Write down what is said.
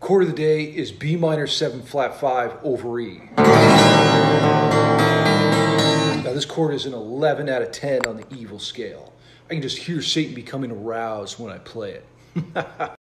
Chord of the day is B minor 7 flat 5 over E. Now this chord is an 11 out of 10 on the evil scale. I can just hear Satan becoming aroused when I play it.